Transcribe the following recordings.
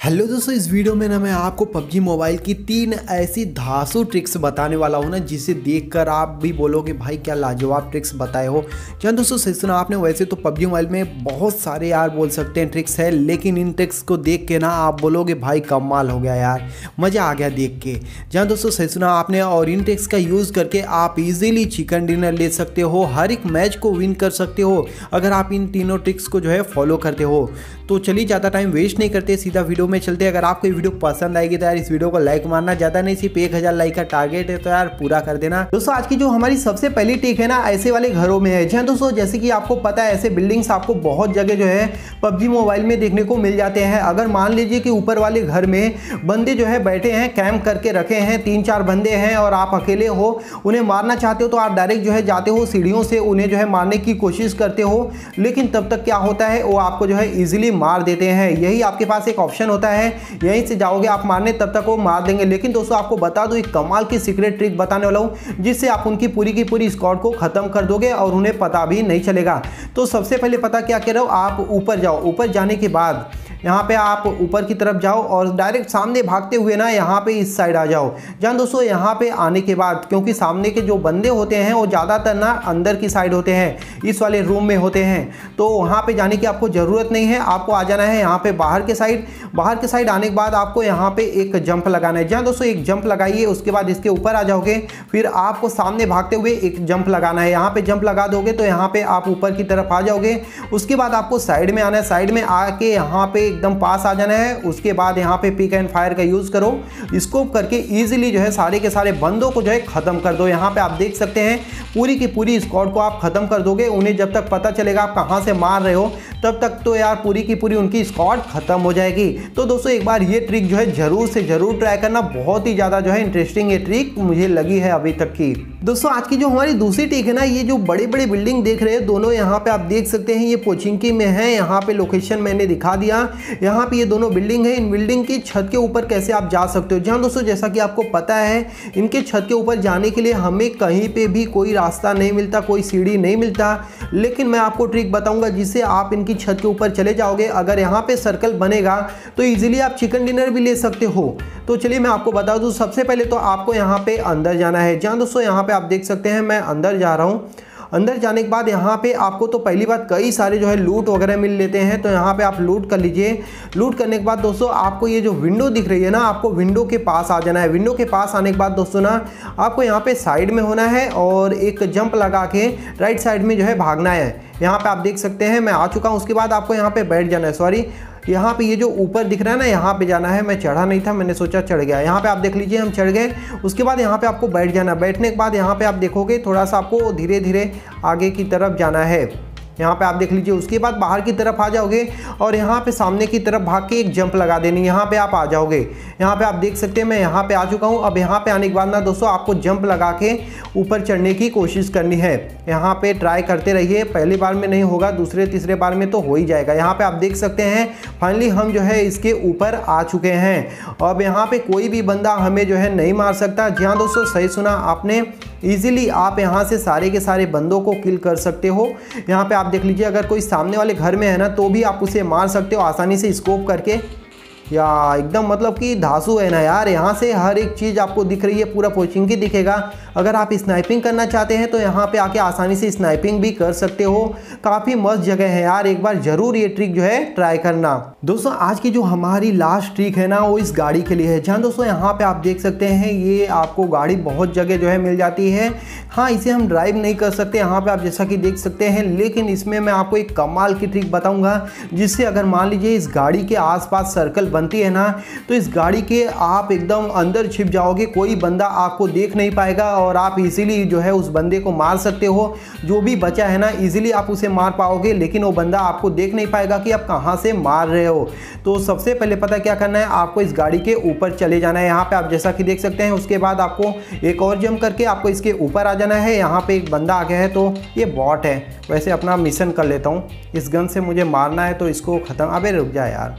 Hello दोस्तों, इस video में ना मैं आपको पबजी मोबाइल की 3 ऐसी धांसू ट्रिक्स बताने वाला हूँ ना, जिसे देखकर आप भी बोलोगे भाई क्या लाजवाब ट्रिक्स बताए हो। क्या दोस्तों सही सुना आपने। वैसे तो पबजी मोबाइल में बहुत सारे यार बोल सकते हैं ट्रिक्स है, लेकिन इन ट्रिक्स को देख के ना आप बोलोगे भाई कमाल हो गया यार, मज़ा आ गया देख के। जहाँ दोस्तों सही सुना आपने, और इन ट्रिक्स का यूज़ करके आप इजीली चिकन डिनर ले सकते हो, हर एक मैच को विन कर सकते हो अगर आप इन तीनों ट्रिक्स को जो है फॉलो करते हो। तो चलिए ज़्यादा टाइम वेस्ट नहीं करते, सीधा वीडियो में चलते हैं। अगर आपको ये वीडियो पसंद आएगी तो यार इस वीडियो को लाइक मारना, ज़्यादा नहीं, सिर्फ 1000 लाइक का टारगेट है तो यार पूरा कर देना। दोस्तों आज की जो हमारी सबसे पहली ट्रिक है ना, ऐसे वाले घरों में है। जी हाँ दोस्तों, जैसे कि आपको पता है ऐसे बिल्डिंग्स आपको बहुत जगह जो है पबजी मोबाइल में देखने को मिल जाते हैं। अगर मान लीजिए कि ऊपर वाले घर में बंदे जो है बैठे हैं, कैंप करके रखे हैं, 3-4 बंदे हैं और आप अकेले हो, उन्हें मारना चाहते हो तो आप डायरेक्ट जो है जाते हो सीढ़ियों से उन्हें जो है मारने की कोशिश करते हो, लेकिन तब तक क्या होता है वो आपको जो है ईजिली मार देते हैं। यही आपके पास एक ऑप्शन होता है, यहीं से जाओगे आप मारने, तब तक वो मार देंगे। लेकिन दोस्तों आपको बता दो, एक कमाल की सीक्रेट ट्रिक बताने वाला हूं, जिससे आप उनकी पूरी की पूरी स्क्वाड को खत्म कर दोगे और उन्हें पता भी नहीं चलेगा। तो सबसे पहले पता क्या करो, आप ऊपर जाओ। ऊपर जाने के बाद यहाँ पे आप ऊपर की तरफ जाओ और डायरेक्ट सामने भागते हुए ना यहाँ पे इस साइड आ जाओ। जान दोस्तों यहाँ पे आने के बाद, क्योंकि सामने के जो बंदे होते हैं वो ज़्यादातर ना अंदर की साइड होते हैं, इस वाले रूम में होते हैं, तो वहाँ पे जाने की आपको ज़रूरत नहीं है। आपको आ जाना है यहाँ पे बाहर के साइड। बाहर के साइड आने के बाद आपको यहाँ पे एक जंप लगाना है। जहाँ दोस्तों एक जंप लगाइए, उसके बाद इसके ऊपर आ जाओगे, फिर आपको सामने भागते हुए एक जंप लगाना है। यहाँ पे जंप लगा दोगे तो यहाँ पे आप ऊपर की तरफ आ जाओगे। उसके बाद आपको साइड में आना है, साइड में आके यहाँ पे एकदम पास आ जाना है। उसके बाद यहाँ पे पिक एंड फायर का यूज करो, स्कोप करके इजीली जो है सारे के सारे बंदों को जो है खत्म कर दो। यहाँ पे आप देख सकते हैं पूरी की पूरी स्क्वाड को आप खत्म कर दोगे। उन्हें जब तक पता चलेगा आप कहाँ से मार रहे हो, तब तक तो यार पूरी की पूरी उनकी स्क्वाड खत्म हो जाएगी। तो दोस्तों एक बार ये ट्रिक जो है जरूर से जरूर ट्राई करना, बहुत ही ज्यादा जो है इंटरेस्टिंग ये ट्रिक मुझे लगी है अभी तक की। दोस्तों आज की जो हमारी दूसरी ट्रिक है ना, ये जो बड़ी बड़ी बिल्डिंग देख रहे हैं दोनों, यहाँ पे आप देख सकते हैं ये पोचिंकी में है। यहाँ पे लोकेशन मैंने दिखा दिया, यहाँ पे ये दोनों बिल्डिंग है। इन बिल्डिंग की छत के ऊपर कैसे आप जा सकते हो। जहाँ दोस्तों जैसा कि आपको पता है, इनके छत के ऊपर जाने के लिए हमें कहीं पे भी कोई रास्ता नहीं मिलता, कोई सीढ़ी नहीं मिलता, लेकिन मैं आपको ट्रिक बताऊंगा जिससे आप इनकी छत के ऊपर चले जाओगे। अगर यहाँ पे सर्कल बनेगा तो इजीली आप चिकन डिनर भी ले सकते हो। तो चलिए मैं आपको बता दूं, सबसे पहले तो आपको यहाँ पे अंदर जाना है। जहाँ दोस्तों यहाँ पे आप देख सकते हैं मैं अंदर जा रहा हूँ। अंदर जाने के बाद यहाँ पे आपको तो पहली बात कई सारे जो है लूट वगैरह मिल लेते हैं, तो यहाँ पे आप लूट कर लीजिए। लूट करने के बाद दोस्तों आपको ये जो विंडो दिख रही है ना, आपको विंडो के पास आ जाना है। विंडो के पास आने के बाद दोस्तों ना आपको यहाँ पे साइड में होना है और एक जंप लगा के राइट साइड में जो है भागना है। यहाँ पे आप देख सकते हैं मैं आ चुका हूँ। उसके बाद आपको यहाँ पे बैठ जाना है, सॉरी यहाँ पे ये जो ऊपर दिख रहा है ना, यहाँ पे जाना है। मैं चढ़ा नहीं था, मैंने सोचा चढ़ गया। यहाँ पे आप देख लीजिए हम चढ़ गए। उसके बाद यहाँ पे आपको बैठ जाना। बैठने के बाद यहाँ पे आप देखोगे थोड़ा सा आपको धीरे धीरे आगे की तरफ जाना है। यहाँ पे आप देख लीजिए। उसके बाद बाहर की तरफ आ जाओगे और यहाँ पे सामने की तरफ भाग के एक जंप लगा देनी, यहाँ पे आप आ जाओगे। यहाँ पे आप देख सकते हैं मैं यहाँ पे आ चुका हूँ। अब यहाँ पे आने के बाद ना दोस्तों आपको जंप लगा के ऊपर चढ़ने की कोशिश करनी है। यहाँ पे ट्राई करते रहिए, पहली बार में नहीं होगा, दूसरे तीसरे बार में तो हो ही जाएगा। यहाँ पे आप देख सकते हैं फाइनली हम जो है इसके ऊपर आ चुके हैं। अब यहाँ पे कोई भी बंदा हमें जो है नहीं मार सकता। जी हाँ दोस्तों सही सुना आपने, इजीली आप यहाँ से सारे के सारे बंदों को किल कर सकते हो। यहाँ पे आप देख लीजिए अगर कोई सामने वाले घर में है ना, तो भी आप उसे मार सकते हो आसानी से स्कोप करके। या एकदम मतलब कि धांसू है ना यार, यहाँ से हर एक चीज़ आपको दिख रही है, पूरा पोचिंकी दिखेगा। अगर आप स्नाइपिंग करना चाहते हैं तो यहाँ पे आके आसानी से स्नाइपिंग भी कर सकते हो। काफ़ी मस्त जगह है यार, एक बार ज़रूर ये ट्रिक जो है ट्राई करना। दोस्तों आज की जो हमारी लास्ट ट्रिक है ना, वो इस गाड़ी के लिए है। जहाँ दोस्तों यहाँ पे आप देख सकते हैं ये आपको गाड़ी बहुत जगह जो है मिल जाती है। हाँ इसे हम ड्राइव नहीं कर सकते यहाँ पे आप जैसा कि देख सकते हैं, लेकिन इसमें मैं आपको एक कमाल की ट्रिक बताऊँगा, जिससे अगर मान लीजिए इस गाड़ी के आसपास सर्कल बनती है ना, तो इस गाड़ी के आप एकदम अंदर छिप जाओगे, कोई बंदा आपको देख नहीं पाएगा और आप इजीली जो है उस बंदे को मार सकते हो। जो भी बचा है ना इजीली आप उसे मार पाओगे, लेकिन वो बंदा आपको देख नहीं पाएगा कि आप कहाँ से मार रहे हो। तो सबसे पहले पता क्या करना है, आपको इस गाड़ी के ऊपर चले जाना है। यहाँ पे आप जैसा कि देख सकते हैं, उसके बाद आपको एक और जंप करके आपको इसके ऊपर आ जाना है। यहाँ पे एक बंदा आ गया है, तो ये बॉट है। वैसे अपना मिशन कर लेता हूँ, इस गन से मुझे मारना है तो इसको ख़त्म। अबे रुक जा यार।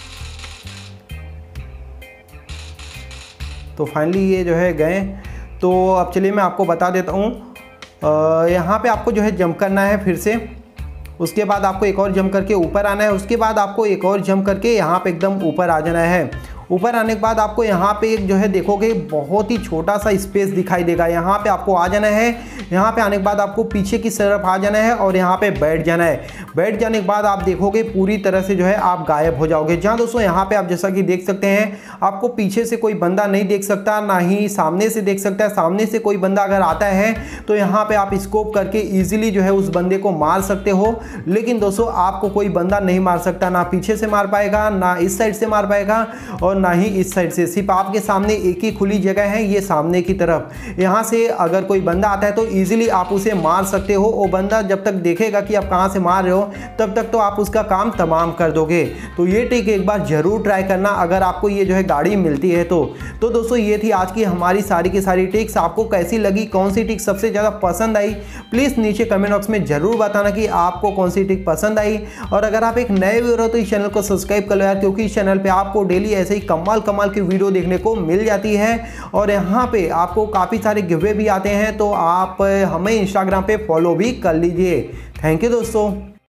तो फाइनली ये जो है गए। तो अब चलिए मैं आपको बता देता हूँ, यहाँ पे आपको जो है जंप करना है फिर से। उसके बाद आपको एक और जंप करके ऊपर आना है, उसके बाद आपको एक और जंप करके यहाँ पे एकदम ऊपर आ जाना है। ऊपर आने के बाद आपको यहाँ पे एक जो है देखोगे बहुत ही छोटा सा स्पेस दिखाई देगा, यहाँ पे आपको आ जाना है। यहाँ पे आने के बाद आपको पीछे की तरफ आ जाना है और यहाँ पे बैठ जाना है। बैठ जाने के बाद आप देखोगे पूरी तरह से जो है आप गायब हो जाओगे। जहाँ दोस्तों यहाँ पे आप जैसा कि देख सकते हैं आपको पीछे से कोई बंदा नहीं देख सकता, ना ही सामने से देख सकता है। सामने से कोई बंदा अगर आता है तो यहाँ पे आप स्कोप करके ईजिली जो है उस बंदे को मार सकते हो, लेकिन दोस्तों आपको कोई बंदा नहीं मार सकता, ना पीछे से मार पाएगा, ना इस साइड से मार पाएगा और ना ही इस साइड से। सिर्फ आपके सामने एक ही खुली जगह है, ये सामने की तरफ। यहाँ से अगर कोई बंदा आता है तो इजीली आप उसे मार सकते हो। वो बंदा जब तक देखेगा कि आप कहाँ से मार रहे हो तब तक तो आप उसका काम तमाम कर दोगे। तो ये ट्रिक एक बार जरूर ट्राई करना अगर आपको ये जो है गाड़ी मिलती है तो दोस्तों ये थी आज की हमारी सारी की सारी ट्रिक्स। आपको कैसी लगी, कौन सी ट्रिक सबसे ज़्यादा पसंद आई, प्लीज़ नीचे कमेंट बॉक्स में जरूर बताना कि आपको कौन सी ट्रिक पसंद आई। और अगर आप एक नए व्यूअर हो तो इस चैनल को सब्सक्राइब कर लो यार, क्योंकि इस चैनल पर आपको डेली ऐसे ही कमाल की वीडियो देखने को मिल जाती है। और यहाँ पे आपको काफ़ी सारे गिवे भी आते हैं, तो आप हमें इंस्टाग्राम पे फॉलो भी कर लीजिए। थैंक यू दोस्तों।